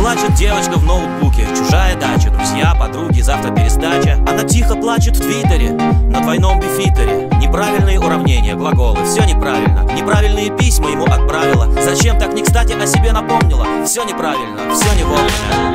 Плачет девочка в ноутбуке, чужая дача, друзья, подруги, завтра пересдача. Она тихо плачет в твиттере, на двойном бифитере. Неправильные уравнения, глаголы, все неправильно. Неправильные письма ему отправила. Зачем так не кстати о себе напомнила? Все неправильно, все не вовремя.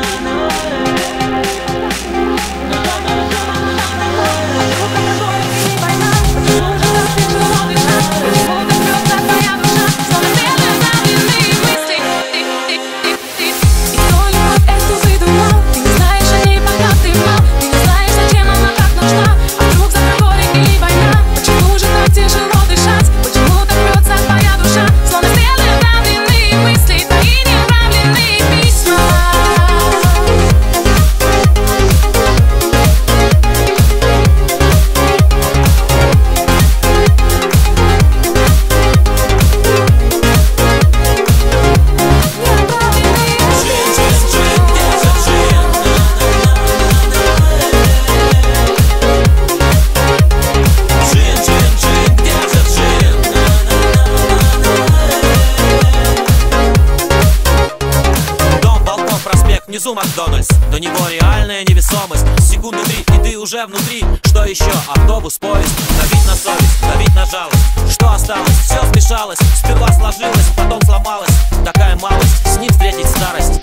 Внизу Макдональдс, до него реальная невесомость. Секунды 3, и ты уже внутри. Что еще? Автобус, поезд. Давить на совесть, давить на жалость. Что осталось? Все смешалось. Сперва сложилось, потом сломалось. Такая малость, с ним встретить старость.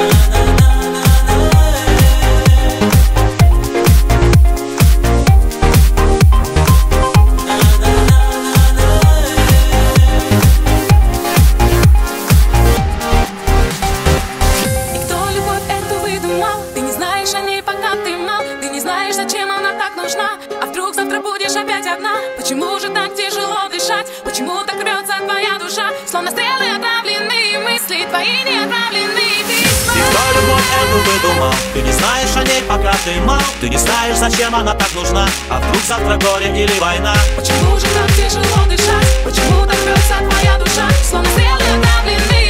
А вдруг завтра будешь опять одна? Почему же так тяжело дышать? Почему так рвется твоя душа? Словно стрелы отправленные мысли, твои неотправленные письма. И кто любовь эту выдумал? Ты не знаешь о ней, пока ты мал. Ты не знаешь, зачем она так нужна. А вдруг завтра горе или война? Почему же так тяжело дышать? Почему так рвется твоя душа? Словно стрелы отправленные